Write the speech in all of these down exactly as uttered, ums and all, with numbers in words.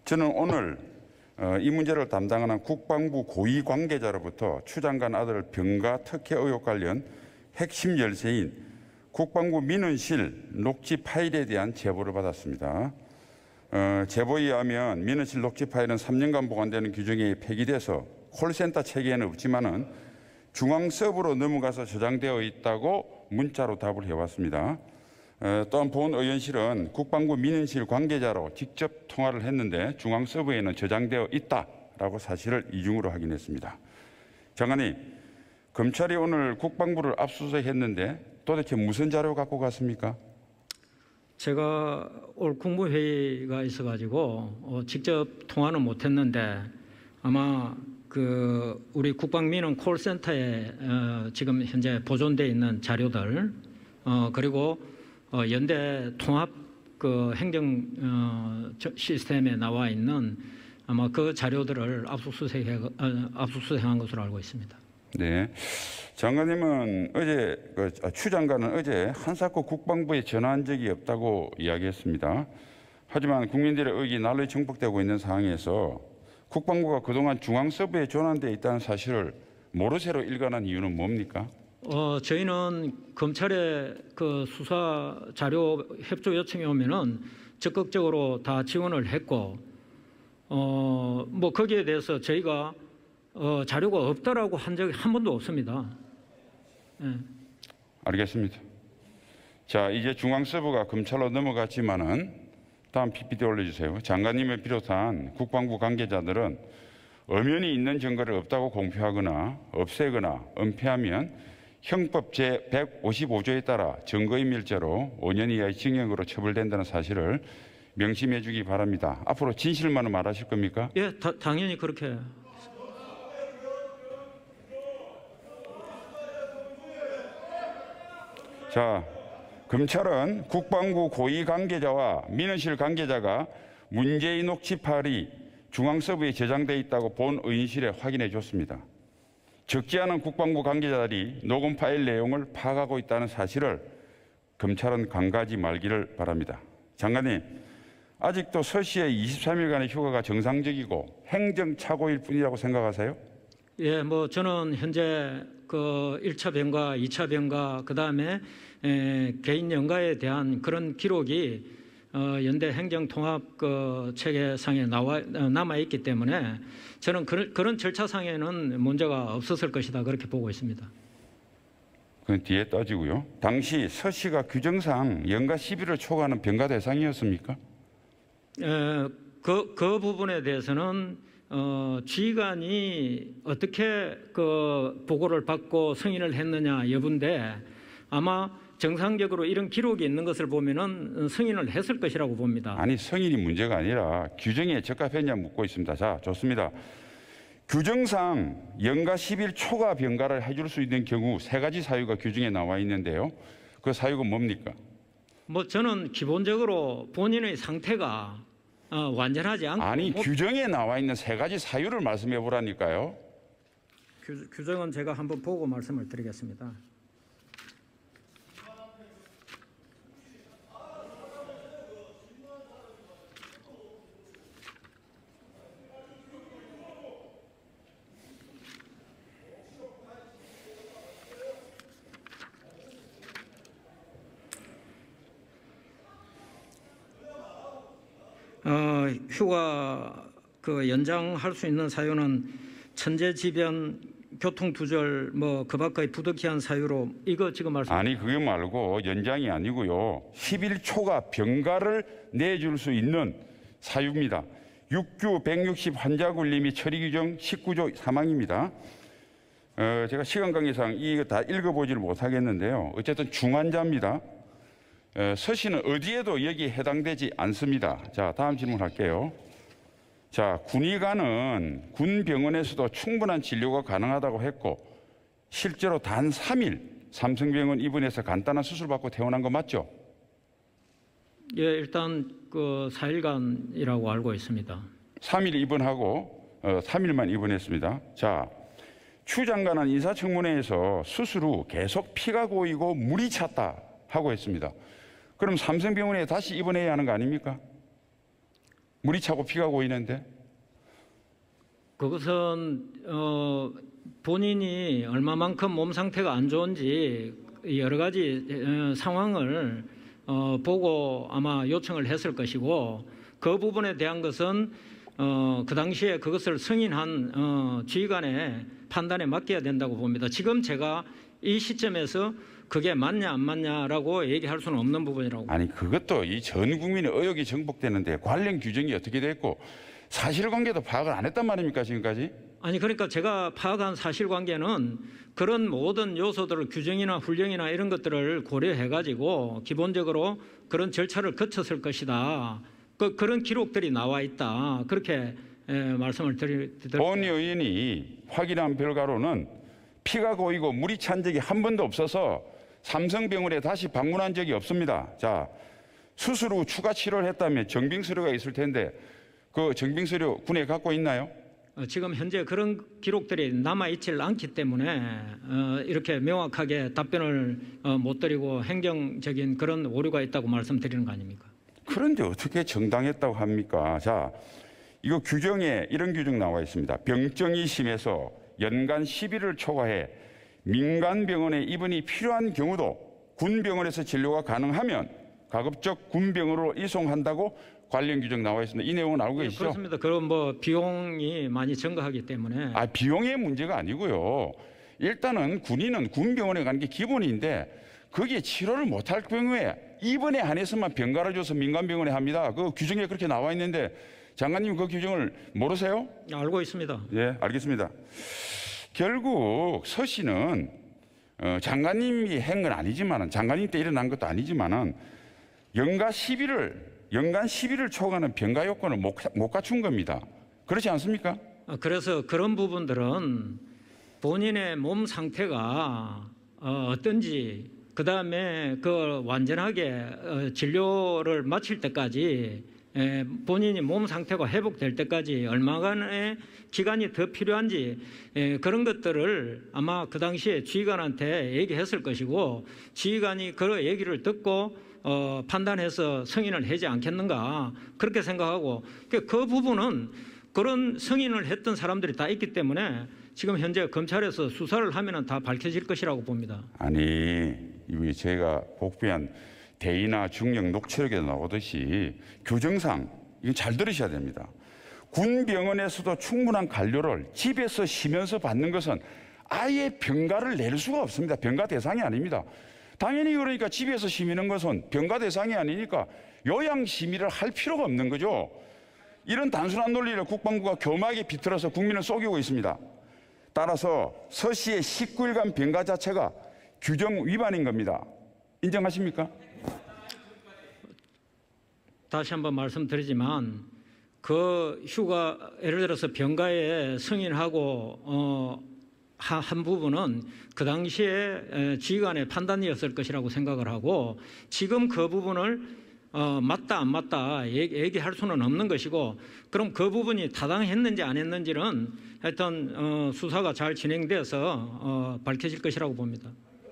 저는 오늘 이 문제를 담당하는 국방부 고위 관계자로부터 추 장관 아들 병가 특혜 의혹 관련 핵심 열쇠인 국방부 민원실 녹취 파일에 대한 제보를 받았습니다. 어, 제보에 의하면 민원실 녹취 파일은 삼 년간 보관되는 규정에 폐기돼서 콜센터 체계에는 없지만은 중앙 서버로 넘어가서 저장되어 있다고 문자로 답을 해왔습니다. 어, 또한 본 의원실은 국방부 민원실 관계자로 직접 통화를 했는데 중앙 서버에는 저장되어 있다라고 사실을 이중으로 확인했습니다. 장관님, 검찰이 오늘 국방부를 압수수색했는데 도대체 무슨 자료 갖고 갔습니까? 제가 오늘 국무회의가 있어가지고 어, 직접 통화는 못했는데 아마 그 우리 국방민원 콜센터에 어, 지금 현재 보존돼 있는 자료들 어, 그리고 어, 연대 통합 그 행정 어, 시스템에 나와 있는 아마 그 자료들을 압수수색해 어, 압수수색한 것으로 알고 있습니다. 네, 장관님은 어제 그, 추 장관은 어제 한사코 국방부에 전화한 적이 없다고 이야기했습니다. 하지만 국민들의 의혹이 날로 증폭되고 있는 상황에서 국방부가 그동안 중앙 서버에 전환되어 있다는 사실을 모르쇠로 일관한 이유는 뭡니까? 어, 저희는 검찰의 그 수사 자료 협조 요청이 오면은 적극적으로 다 지원을 했고, 어, 뭐 거기에 대해서 저희가 어, 자료가 없다라고 한 적이 한 번도 없습니다. 네. 알겠습니다. 자, 이제 중앙 서버가 검찰로 넘어갔지만은 다음 피피티 올려주세요. 장관님을 비롯한 국방부 관계자들은 엄연히 있는 증거를 없다고 공표하거나 없애거나 은폐하면 형법 제백오십오 조에 따라 증거인멸죄로 오 년 이하의 징역으로 처벌된다는 사실을 명심해 주기 바랍니다. 앞으로 진실만을 말하실 겁니까? 예, 다, 당연히 그렇게. 자, 검찰은 국방부 고위 관계자와 민원실 관계자가 문제의 녹취 파일이 중앙 서버에 저장돼 있다고 본 의원실에 확인해 줬습니다. 적지 않은 국방부 관계자들이 녹음 파일 내용을 파악하고 있다는 사실을 검찰은 간과하지 말기를 바랍니다. 장관님, 아직도 서 씨의 이십삼 일간의 휴가가 정상적이고 행정착오일 뿐이라고 생각하세요? 예, 뭐 저는 현재 그 일 차 병가, 이 차 병가, 그 다음에 개인 연가에 대한 그런 기록이 어, 연대 행정통합 그 체계상에 나와 남아 있기 때문에 저는 그런, 그런 절차상에는 문제가 없었을 것이다 그렇게 보고 있습니다. 그 뒤에 따지고요. 당시 서 씨가 규정상 연가 십 일을 초과하는 병가 대상이었습니까? 에, 그, 그 부분에 대해서는 어, 지휘관이 어떻게 그 보고를 받고 승인을 했느냐 여부인데 아마 정상적으로 이런 기록이 있는 것을 보면은 승인을 했을 것이라고 봅니다. 아니, 승인이 문제가 아니라 규정에 적합했냐 묻고 있습니다. 자, 좋습니다. 규정상 연가 십 일 초과 병가를 해줄 수 있는 경우 세 가지 사유가 규정에 나와 있는데요. 그 사유가 뭡니까? 뭐 저는 기본적으로 본인의 상태가 어, 완전하지 않고 아니, 뭐, 규정에 나와 있는 세 가지 사유를 말씀해 보라니까요. 규, 규정은 제가 한번 보고 말씀을 드리겠습니다. 어, 휴가 그 연장할 수 있는 사유는 천재지변, 교통두절, 뭐 그 밖의 부득이한 사유로 이거 지금 말씀. 아니, 그게 말고 연장이 아니고요. 십 일 초과 병가를 내줄 수 있는 사유입니다. 육규 백육십 환자 관리 및 처리 규정 십구 조 삼 항입니다. 어, 제가 시간 관계상 이거 다 읽어보지를 못하겠는데요. 어쨌든 중환자입니다. 어, 서 씨는 어디에도 여기에 해당되지 않습니다. 자, 다음 질문할게요. 자, 군의관은 군 병원에서도 충분한 진료가 가능하다고 했고 실제로 단 삼 일 삼성병원 입원해서 간단한 수술 받고 퇴원한 거 맞죠? 예, 일단 그 사 일간이라고 알고 있습니다. 삼 일 입원하고 어, 삼 일만 입원했습니다. 자, 추 장관은 인사청문회에서 수술 후 계속 피가 고이고 물이 찼다 하고 했습니다. 그럼 삼성병원에 다시 입원해야 하는 거 아닙니까? 물이 차고 피가 고이는데. 그것은 어, 본인이 얼마만큼 몸 상태가 안 좋은지 여러 가지 어, 상황을 어, 보고 아마 요청을 했을 것이고 그 부분에 대한 것은 어, 그 당시에 그것을 승인한 어, 지휘관의 판단에 맡겨야 된다고 봅니다. 지금 제가 이 시점에서 그게 맞냐 안 맞냐라고 얘기할 수는 없는 부분이라고. 아니 그것도 이 전 국민의 의혹이 정복되는데 관련 규정이 어떻게 됐고 사실관계도 파악을 안 했단 말입니까 지금까지? 아니 그러니까 제가 파악한 사실관계는 그런 모든 요소들을 규정이나 훈령이나 이런 것들을 고려해 가지고 기본적으로 그런 절차를 거쳤을 것이다. 그, 그런 기록들이 나와 있다. 그렇게 에, 말씀을 드립니다. 본 의원이 확인한 결과로는 피가 고이고 물이 찬 적이 한 번도 없어서 삼성병원에 다시 방문한 적이 없습니다. 자, 수술 후 추가 치료를 했다면 정빙서류가 있을 텐데 그 정빙서류 군에 갖고 있나요? 어, 지금 현재 그런 기록들이 남아있질 않기 때문에 어, 이렇게 명확하게 답변을 어, 못 드리고 행정적인 그런 오류가 있다고 말씀드리는 거 아닙니까? 그런데 어떻게 정당했다고 합니까? 자, 이거 규정에 이런 규정 나와 있습니다. 병증이 심해서 연간 십 일을 초과해 민간 병원에 입원이 필요한 경우도 군 병원에서 진료가 가능하면 가급적 군 병원으로 이송한다고 관련 규정 나와 있습니다. 이 내용은 알고 계시죠? 그렇습니다. 그럼 뭐 비용이 많이 증가하기 때문에. 아, 비용의 문제가 아니고요. 일단은 군인은 군 병원에 가는 게 기본인데 거기에 치료를 못할 경우에 입원에 한해서만 병가를 줘서 민간 병원에 합니다. 그 규정에 그렇게 나와 있는데 장관님 그 규정을 모르세요? 알고 있습니다. 예, 알겠습니다. 결국 서 씨는 어, 장관님이 한 건 아니지만은 장관님 때 일어난 것도 아니지만은 연가 십 일을 연간 십 일을 초과하는 병가 요건을 못, 못 갖춘 겁니다. 그렇지 않습니까? 어, 그래서 그런 부분들은 본인의 몸 상태가 어, 어떤지 그 다음에 그 완전하게 어, 진료를 마칠 때까지 에, 본인이 몸 상태가 회복될 때까지 얼마간의 기간이 더 필요한지 에, 그런 것들을 아마 그 당시에 지휘관한테 얘기했을 것이고 지휘관이 그 얘기를 듣고 어, 판단해서 승인을 하지 않겠는가 그렇게 생각하고 그, 그 부분은 그런 승인을 했던 사람들이 다 있기 때문에 지금 현재 검찰에서 수사를 하면 다 밝혀질 것이라고 봅니다. 아니, 이게 제가 복비한 대의나 중력 녹취록에 나오듯이 규정상 이건 잘 들으셔야 됩니다. 군 병원에서도 충분한 관료를 집에서 쉬면서 받는 것은 아예 병가를 낼 수가 없습니다. 병가 대상이 아닙니다. 당연히 그러니까 집에서 쉬는 것은 병가 대상이 아니니까 요양 심의를 할 필요가 없는 거죠. 이런 단순한 논리를 국방부가 교묘하게 비틀어서 국민을 속이고 있습니다. 따라서 서 씨의 십구 일간 병가 자체가 규정 위반인 겁니다. 인정하십니까? 다시 한번 말씀드리지만 그 휴가 예를 들어서 병가에 승인하고 어, 한 부분은 그 당시에 지휘관의 판단이었을 것이라고 생각을 하고 지금 그 부분을 어, 맞다 안 맞다 얘기, 얘기할 수는 없는 것이고 그럼 그 부분이 타당했는지 안 했는지는 하여튼 어, 수사가 잘 진행돼서 어, 밝혀질 것이라고 봅니다.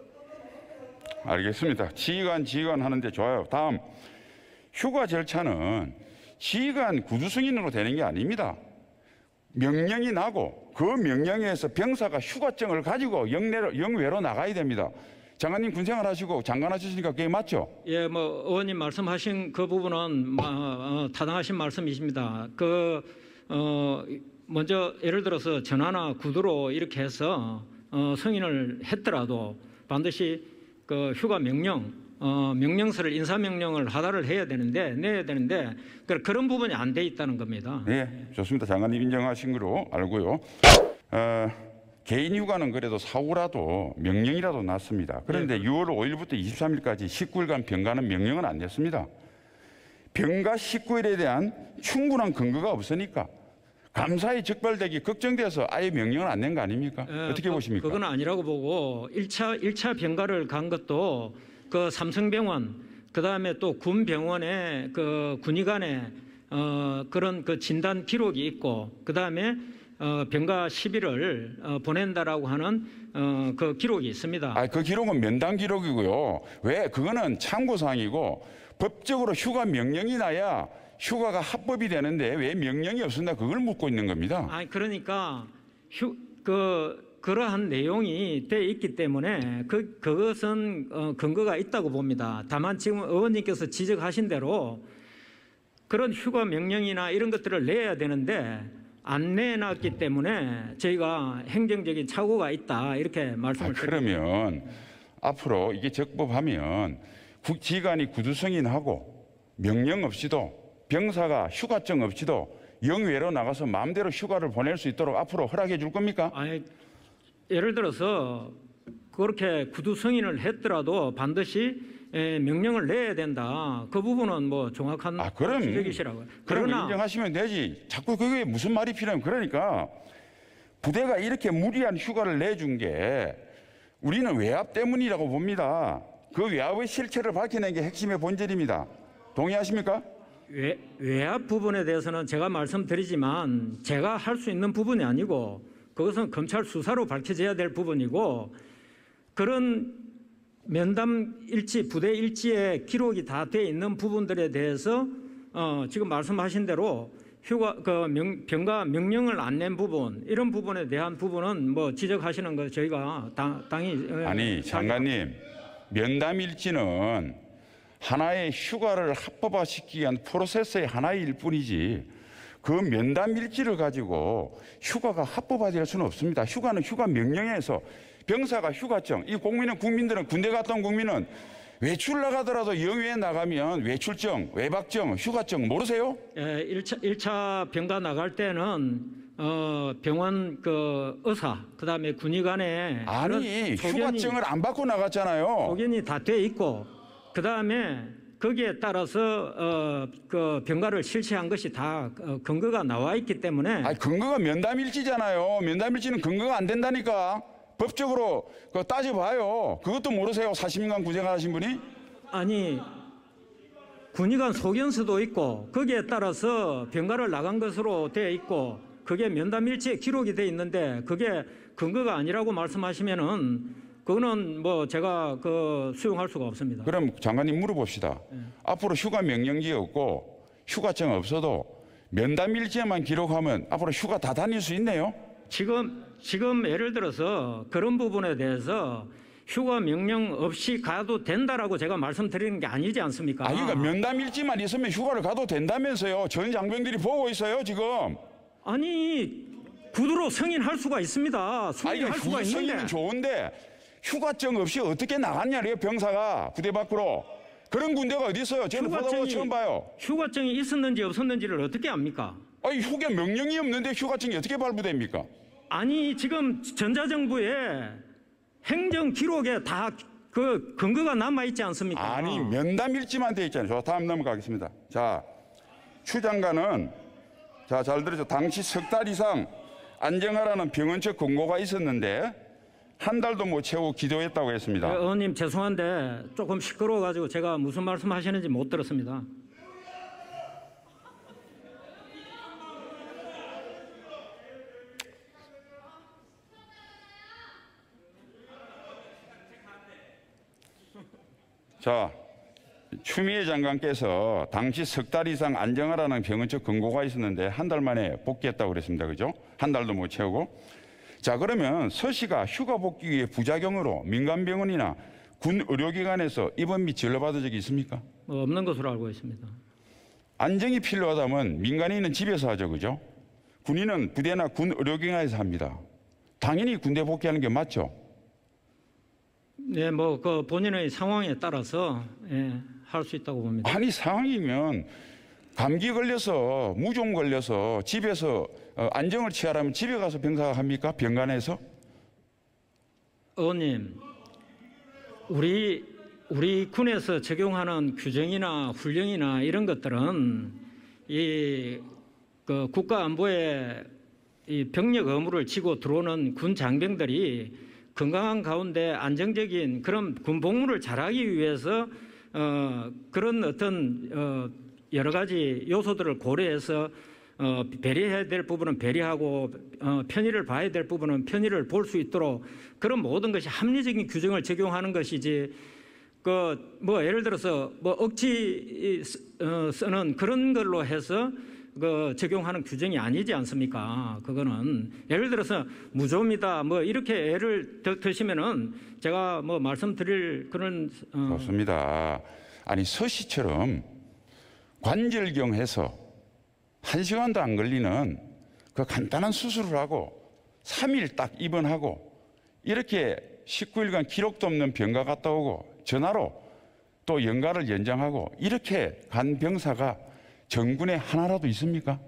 알겠습니다. 지휘관 지휘관 하는데 좋아요. 다음 휴가 절차는 지휘관 구두 승인으로 되는 게 아닙니다. 명령이 나고 그 명령에서 병사가 휴가증을 가지고 영내로, 영외로 나가야 됩니다. 장관님 군생활 하시고 장관 하셨으니까 그게 맞죠? 예, 뭐 의원님 말씀하신 그 부분은 어, 타당하신 말씀이십니다. 그 어, 먼저 예를 들어서 전화나 구두로 이렇게 해서 어, 승인을 했더라도 반드시 그 휴가 명령, 어, 명령서를 인사명령을 하달을 해야 되는데 내야 되는데 그런 부분이 안 돼 있다는 겁니다. 네, 좋습니다. 장관님 인정하신 거로 알고요. 어, 개인 휴가는 그래도 사후라도 명령이라도 났습니다. 그런데 네. 유월 오일부터 이십삼일까지 십구 일간 병가는 명령은 안 냈습니다. 병가 십구 일에 대한 충분한 근거가 없으니까 감사에 적발되기 걱정돼서 아예 명령을 안 낸 거 아닙니까? 예, 어떻게 그, 보십니까? 그건 아니라고 보고 일 차, 일 차 병가를 간 것도 그 삼성병원 그다음에 또 군병원에 그 군의관에 어, 그런 그 진단 기록이 있고 그다음에 어, 병가 십 일을 어, 보낸다라고 하는 어, 그 기록이 있습니다. 아, 그 기록은 면담 기록이고요. 왜? 그거는 참고사항이고 법적으로 휴가 명령이 나야 휴가가 합법이 되는데 왜 명령이 없었나 그걸 묻고 있는 겁니다. 아니 그러니까 휴, 그 그러한 내용이 돼 있기 때문에 그 그것은 어, 근거가 있다고 봅니다. 다만 지금 의원님께서 지적하신 대로 그런 휴가 명령이나 이런 것들을 내야 되는데 안 내놨기 때문에 저희가 행정적인 착오가 있다 이렇게 말씀을 아, 드립니다. 그러면 앞으로 이게 적법하면 국- 지간이 구두승인하고 명령 없이도 병사가 휴가증 없이도 영외로 나가서 마음대로 휴가를 보낼 수 있도록 앞으로 허락해 줄 겁니까? 아니, 예를 들어서 그렇게 구두 승인을 했더라도 반드시 에, 명령을 내야 된다. 그 부분은 뭐 정확한 아, 그럼 지적이시라고요. 그럼 그러나 인정하시면 되지. 자꾸 그게 무슨 말이 필요하면 그러니까 부대가 이렇게 무리한 휴가를 내준 게 우리는 외압 때문이라고 봅니다. 그 외압의 실체를 밝혀낸 게 핵심의 본질입니다. 동의하십니까? 외, 외압 부분에 대해서는 제가 말씀드리지만 제가 할 수 있는 부분이 아니고 그것은 검찰 수사로 밝혀져야 될 부분이고 그런 면담 일지, 부대 일지에 기록이 다 돼 있는 부분들에 대해서 어, 지금 말씀하신 대로 휴가 그 명, 병가 명령을 안 낸 부분 이런 부분에 대한 부분은 뭐 지적하시는 거 저희가 당, 당이 아니 장관님 면담 일지는 하나의 휴가를 합법화시키기 위한 프로세스의 하나일 뿐이지 그 면담 일지를 가지고 휴가가 합법화될 수는 없습니다. 휴가는 휴가 명령에서 병사가 휴가증, 이 국민은 국민들은 군대 갔던 국민은 외출 나가더라도 영외에 나가면 외출증, 외박증, 휴가증 모르세요? 예, 일 차, 일 차 병가 나갈 때는 어, 병원 그 의사 그다음에 군의관에 아니 소견이, 휴가증을 안 받고 나갔잖아요. 소견이 다 돼 있고 그다음에 거기에 따라서 어, 그 병가를 실시한 것이 다 어, 근거가 나와 있기 때문에 아니 근거가 면담일지잖아요. 면담일지는 근거가 안 된다니까. 법적으로 그거 따져봐요. 그것도 모르세요? 사십 년간 구쟁하신 분이? 아니 군의관 소견서도 있고 거기에 따라서 병가를 나간 것으로 되어 있고 그게 면담 일지에 기록이 돼 있는데 그게 근거가 아니라고 말씀하시면은 그거는 뭐 제가 그 수용할 수가 없습니다. 그럼 장관님 물어봅시다. 네. 앞으로 휴가 명령지 없고 휴가증 없어도 면담 일지에만 기록하면 앞으로 휴가 다 다닐 수 있네요? 지금 지금 예를 들어서 그런 부분에 대해서 휴가 명령 없이 가도 된다라고 제가 말씀드리는 게 아니지 않습니까? 아, 그러니까 면담 일지만 있으면 휴가를 가도 된다면서요. 전 장병들이 보고 있어요, 지금. 아니 구두로 승인할 수가 있습니다. 아니, 승인할 수가 있는데 승인은 좋은데 휴가증 없이 어떻게 나갔냐래요, 병사가 부대 밖으로. 그런 군대가 어디 있어요? 저는 보다 보다 처음 봐요. 휴가증이 있었는지 없었는지를 어떻게 압니까? 아니, 휴가 명령이 없는데 휴가증이 어떻게 발부됩니까? 아니 지금 전자정부에 행정 기록에 다 그 근거가 남아 있지 않습니까? 아니, 면담 일지만 돼 있잖아요. 저 다음 넘어가겠습니다. 자, 추 장관은 자, 잘 들으죠. 당시 석 달 이상 안정하라는 병원 측 권고가 있었는데 한 달도 못 채우고 기도했다고 했습니다. 네, 의원님 죄송한데 조금 시끄러워가지고 제가 무슨 말씀하시는지 못 들었습니다. 자, 추미애 장관께서 당시 석 달 이상 안정하라는 병원 측 권고가 있었는데 한 달 만에 복귀했다고 그랬습니다. 그죠? 한 달도 못 채우고. 자, 그러면 서 씨가 휴가 복귀의 부작용으로 민간병원이나 군 의료기관에서 입원 및 진료받은 적이 있습니까? 뭐 없는 것으로 알고 있습니다. 안정이 필요하다면 민간인은 집에서 하죠. 그죠? 군인은 부대나 군 의료기관에서 합니다. 당연히 군대 복귀하는 게 맞죠? 네, 뭐 그 본인의 상황에 따라서 예, 할 수 있다고 봅니다. 아니, 상황이면 감기 걸려서 무좀 걸려서 집에서 어, 안정을 취하라면 집에 가서 병사가 합니까? 병간에서? 의원님, 우리 우리 군에서 적용하는 규정이나 훈령이나 이런 것들은 이 그 국가 안보에 이 병력 의무를 지고 들어오는 군 장병들이 건강한 가운데 안정적인 그런 군 복무를 잘하기 위해서 어, 그런 어떤 어, 여러 가지 요소들을 고려해서 어, 배려해야 될 부분은 배려하고 어, 편의를 봐야 될 부분은 편의를 볼 수 있도록 그런 모든 것이 합리적인 규정을 적용하는 것이지 그 뭐 예를 들어서 뭐 억지 어, 쓰는 그런 걸로 해서 그 적용하는 규정이 아니지 않습니까? 그거는 예를 들어서 무좀이다 뭐 이렇게 예를 드, 드시면은 제가 뭐 말씀드릴 그런 어, 좋습니다. 아니 서씨처럼 관절경해서 한 시간도 안 걸리는 그 간단한 수술을 하고 삼 일 딱 입원하고 이렇게 십구 일간 기록도 없는 병가 갔다 오고 전화로 또 연가를 연장하고 이렇게 간 병사가 정군에 하나라도 있습니까?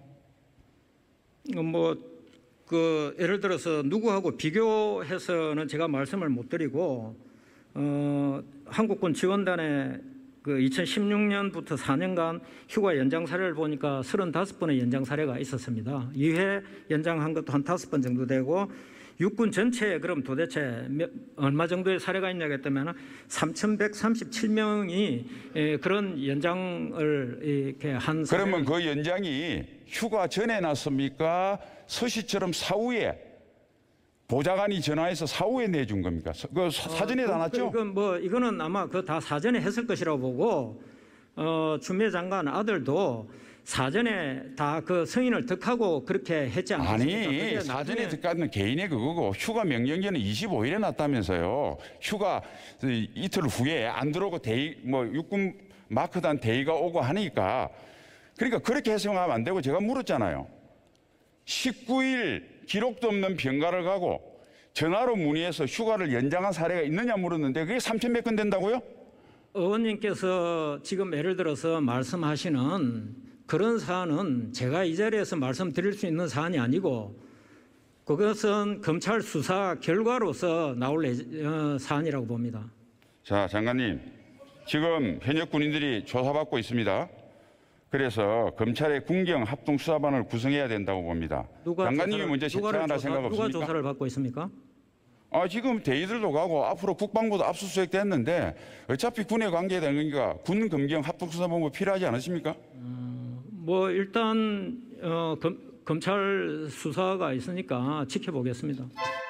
뭐 그 예를 들어서 누구하고 비교해서는 제가 말씀을 못 드리고 어, 한국군 지원단의 그 이천십육 년부터 사 년간 휴가 연장 사례를 보니까 서른다섯 번의 연장 사례가 있었습니다. 이 회 연장한 것도 한 다섯 번 정도 되고 육군 전체에 그럼 도대체 몇, 얼마 정도의 사례가 있냐고 했다면 삼천백삼십칠 명이 그런 연장을 이렇게 한 그러면 그 연장이 휴가 전에 났습니까? 서씨처럼 사후에 보좌관이 전화해서 사후에 내준 겁니까? 그 사전에 다 났죠? 이건 뭐 이거는 아마 그 다 사전에 했을 것이라고 보고 어, 추미애 장관 아들도 사전에 다 그 승인을 득하고 그렇게 했지 않습니까? 아니 사전에 득하는 개인의 그거고 휴가 명령전은 이십오 일에 났다면서요. 휴가 이틀 후에 안 들어오고 대의 뭐 육군 마크단 대의가 오고 하니까 그러니까 그렇게 해석하면 안 되고 제가 물었잖아요. 십구 일 기록도 없는 병가를 가고 전화로 문의해서 휴가를 연장한 사례가 있느냐 물었는데 그게 삼천몇 건 된다고요? 의원님께서 지금 예를 들어서 말씀하시는 그런 사안은 제가 이 자리에서 말씀드릴 수 있는 사안이 아니고 그것은 검찰 수사 결과로서 나올 어, 사안이라고 봅니다. 자, 장관님. 지금 현역 군인들이 조사받고 있습니다. 그래서 검찰의 군경 합동수사반을 구성해야 된다고 봅니다. 누가 장관님이 조사를, 먼저 제청하라 생각 없습니까? 누가 조사를 받고 있습니까? 아, 지금 대의들도 가고 앞으로 국방부도 압수수색 됐는데 어차피 군에 관계되는 거니까 군 검경 합동수사본부 필요하지 않으십니까? 어, 뭐 일단 어, 검, 검찰 수사가 있으니까 지켜보겠습니다.